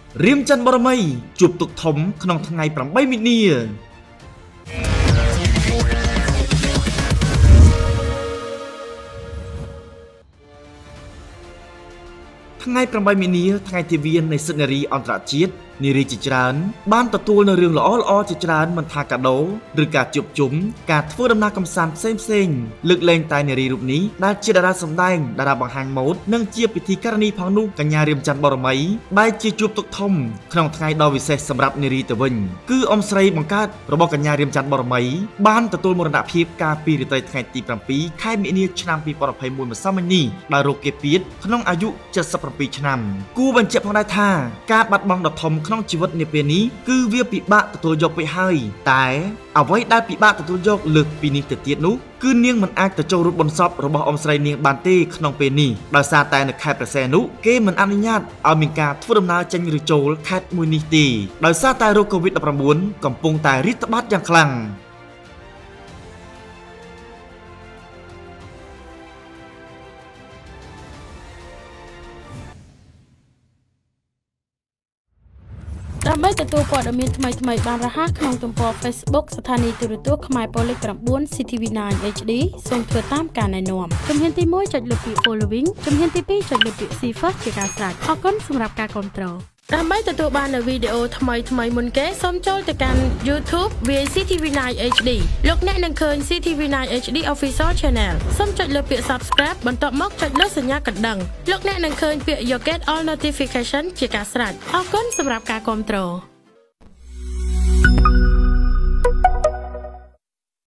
រៀមច័ន្ទបរមីជួបទុកធំក្នុងថ្ងៃ8មីនា ថ្ងៃ8មីនាថ្ងៃទិវានៃសិទ្ធិនារីអន្តរជាតិនារីជាច្រើនបានទទួលនៅរឿងល្អៗជាច្រើនមិនថាកាដូឬការជួបជុំការធ្វើដំណើរកម្សាន្តផ្សេងៗលើកលែងតែនារីរូបនេះដែលជាតារាសម្ដែងតារាបង្ហាញម៉ូដនិងជាពិធីការនីផងនោះកញ្ញារៀមច័ន្ទបរមីដែលជាជួបទុកធំក្នុងថ្ងៃដ៏វិសេសសម្រាប់នារីទៅវិញគឺអ៊ំស្រីបង្កើតរបស់កញ្ញារៀមច័ន្ទបរមីបានទទួលមរណភាពកាលពីរាត្រីថ្ងៃទី7ខែមីនាឆ្នាំ2021ម្សិលមិញនេះដោយរោគគាពៀតក្នុងអាយុ77ឆ្នាំគួរបញ្ជាក់ផងដែរថាការបាត់បង់ដ៏ធំក្នុងជីវិតនាពេលនេះគឺវាពិបាកទទួលយកពេកហើយតែអ្វីដែលពិបាកទទួលយកលើសពីនេះទៅទៀតនោះគឺនាងមិនអាចទៅចូលរួមបុណ្យសពរបស់អ៊ំស្រីនាងបានទេក្នុងពេលនេះដោយសារតែនៅខេត្តព្រះសីហនុគេមិនអនុញ្ញាតឲ្យមានការធ្វើដំណើរចេញឬចូលខេត្តមួយនេះទេដោយសារតែរោគ COVID-19 កំពុងតែរីកត្បាតយ៉ាងខ្លាំងដើម្បីទទួលព័ត៌មានថ្មីៗបានរហ័សក្នុងទំព័រ Facebook ស្ថានីយទូរទស្សន៍ខ្មែរប៉ូលីស 9 CTV9 HD សូមធ្វើតាមការណែនាំជំហានទី1ចុចលើពាក្យ Following ជំហានទី2ចុចលើពាក្យ See First ជាការស្រេចអរគុណសម្រាប់ការគាំទ្រដើម្បីទទួលបាននូវវីដេអូថ្មីមុនគេសូមចូលទៅកាន់ YouTube វា CTV9 HD លោកអ្នកនឹងឃើញ CTV9 HD Official Channel សូមចុចលើពាក្យ Subscribe បន្ទាប់មកចុចលើសញ្ញាកណ្ដឹងលោកអ្នកនឹងឃើញពាក្យ Get All Notification ជាការស្រេចអរគុណសម្រាប់ការគាំទ្រ